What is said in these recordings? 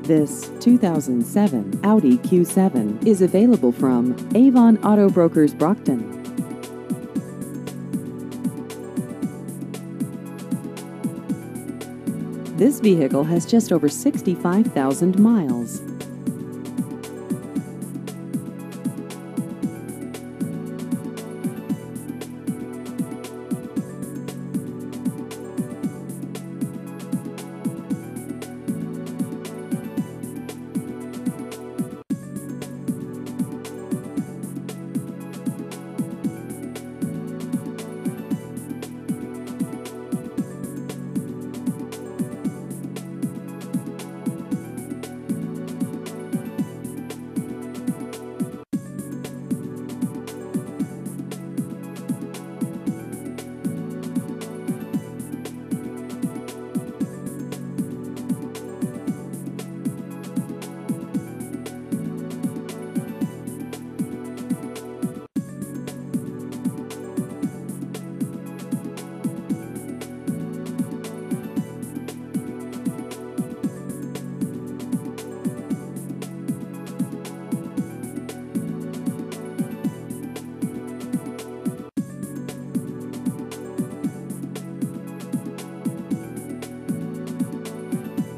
This 2007 Audi Q7 is available from Avon Auto Brokers Brockton. This vehicle has just over 65,000 miles.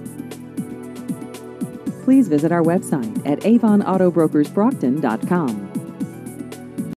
Please visit our website at avonautobrokersbrockton.com.